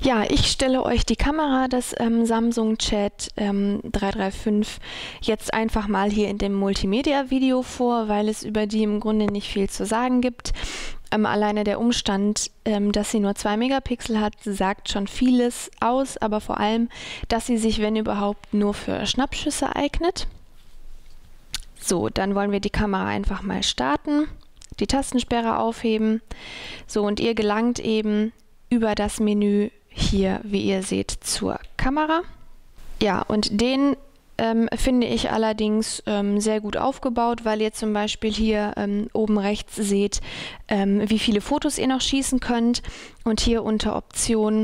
Ja, ich stelle euch die Kamera des Samsung Chat 335 jetzt einfach mal hier in dem Multimedia-Video vor, weil es über die im Grunde nicht viel zu sagen gibt. Alleine der Umstand, dass sie nur 2 Megapixel hat, sagt schon vieles aus, aber vor allem, dass sie sich, wenn überhaupt, nur für Schnappschüsse eignet. So, dann wollen wir die Kamera einfach mal starten, die Tastensperre aufheben. So, und ihr gelangt eben über das Menü hier, wie ihr seht, zur Kamera. Ja, und den finde ich allerdings sehr gut aufgebaut, weil ihr zum Beispiel hier oben rechts seht, wie viele Fotos ihr noch schießen könnt. Und hier unter Optionen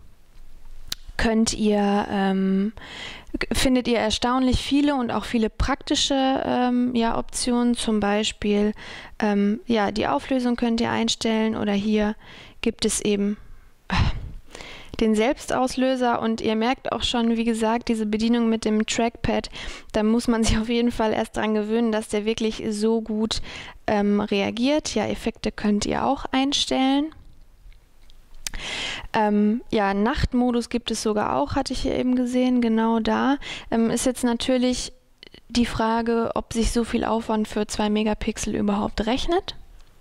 findet ihr erstaunlich viele und auch viele praktische Optionen. Zum Beispiel die Auflösung könnt ihr einstellen, oder hier gibt es eben den Selbstauslöser, und ihr merkt auch schon, wie gesagt, diese Bedienung mit dem Trackpad, da muss man sich auf jeden Fall erst dran gewöhnen, dass der wirklich so gut reagiert. Ja, Effekte könnt ihr auch einstellen. Nachtmodus gibt es sogar auch, hatte ich hier eben gesehen, genau da. Ist jetzt natürlich die Frage, ob sich so viel Aufwand für 2 Megapixel überhaupt rechnet.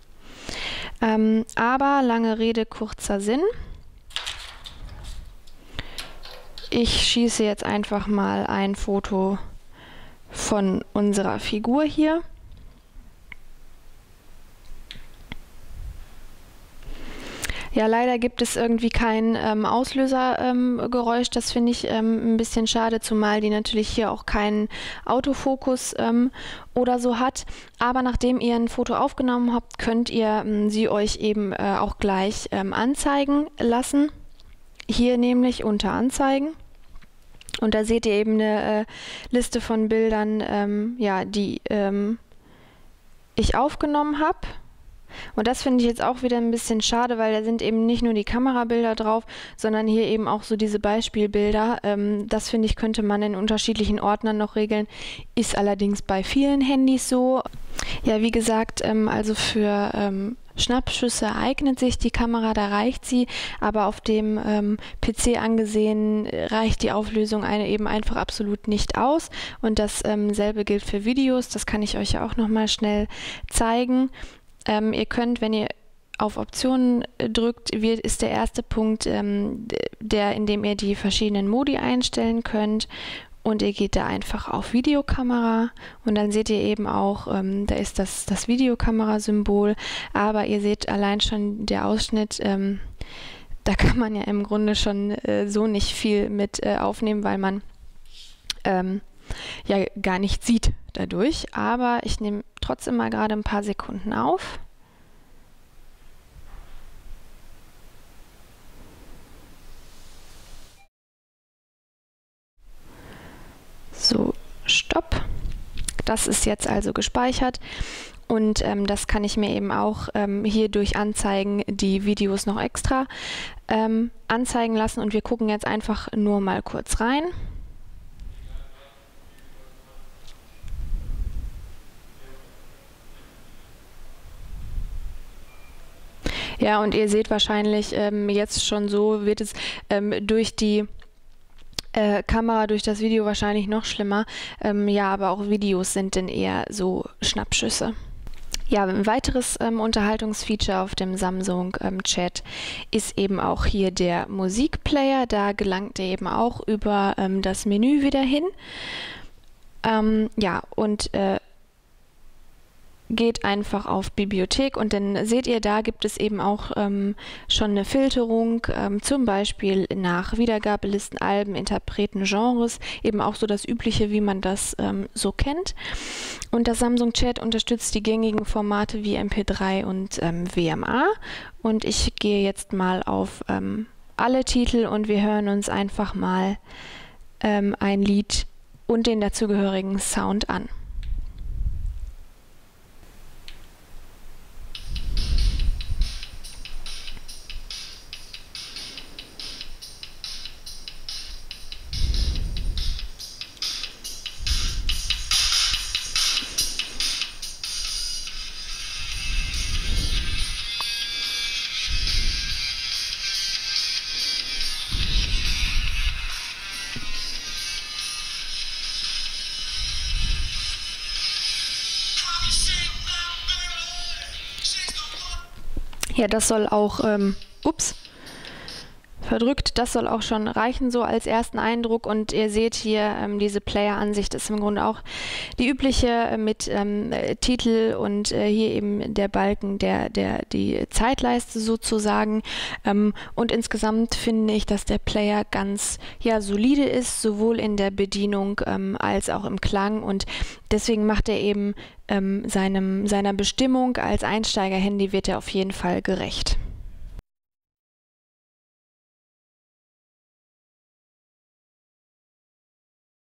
Aber lange Rede, kurzer Sinn. Ich schieße jetzt einfach mal ein Foto von unserer Figur hier. Ja, leider gibt es irgendwie kein Auslösergeräusch. Das finde ich ein bisschen schade, zumal die natürlich hier auch keinen Autofokus oder so hat. Aber nachdem ihr ein Foto aufgenommen habt, könnt ihr sie euch eben auch gleich anzeigen lassen. Hier nämlich unter Anzeigen. Und da seht ihr eben eine Liste von Bildern, die ich aufgenommen habe. Und das finde ich jetzt auch wieder ein bisschen schade, weil da sind eben nicht nur die Kamerabilder drauf, sondern hier eben auch so diese Beispielbilder. Das finde ich, könnte man in unterschiedlichen Ordnern noch regeln. Ist allerdings bei vielen Handys so. Ja, wie gesagt, also für Schnappschüsse eignet sich die Kamera, da reicht sie, aber auf dem PC angesehen reicht die Auflösung eben einfach absolut nicht aus. Und dasselbe gilt für Videos, das kann ich euch ja auch nochmal schnell zeigen. Ihr könnt, wenn ihr auf Optionen drückt, ist der erste Punkt, in dem ihr die verschiedenen Modi einstellen könnt. Und ihr geht da einfach auf Videokamera, und dann seht ihr eben auch, da ist das Videokamera-Symbol, aber ihr seht allein schon der Ausschnitt, da kann man ja im Grunde schon so nicht viel mit aufnehmen, weil man gar nicht sieht dadurch. Aber ich nehme trotzdem mal gerade ein paar Sekunden auf. So, Stopp. Das ist jetzt also gespeichert, und das kann ich mir eben auch hier durch Anzeigen die Videos noch extra anzeigen lassen, und wir gucken jetzt einfach nur mal kurz rein. Ja, und ihr seht wahrscheinlich jetzt schon, so wird es durch die Kamera, durch das Video wahrscheinlich noch schlimmer. Aber auch Videos sind dann eher so Schnappschüsse. Ja, ein weiteres Unterhaltungsfeature auf dem Samsung Chat ist eben auch hier der Musikplayer. Da gelangt ihr eben auch über das Menü wieder hin. Geht einfach auf Bibliothek, und dann seht ihr, da gibt es eben auch schon eine Filterung, zum Beispiel nach Wiedergabelisten, Alben, Interpreten, Genres, eben auch so das Übliche, wie man das so kennt. Und das Samsung Chat unterstützt die gängigen Formate wie MP3 und WMA. Und ich gehe jetzt mal auf alle Titel, und wir hören uns einfach mal ein Lied und den dazugehörigen Sound an. Ja, das soll auch, verdrückt, das soll auch schon reichen, so als ersten Eindruck. Und ihr seht hier, diese Player-Ansicht ist im Grunde auch die übliche mit Titel und hier eben der Balken, die Zeitleiste sozusagen. Und insgesamt finde ich, dass der Player ganz solide ist, sowohl in der Bedienung als auch im Klang. Und deswegen macht er eben seiner Bestimmung als Einsteiger-Handy, wird er auf jeden Fall gerecht.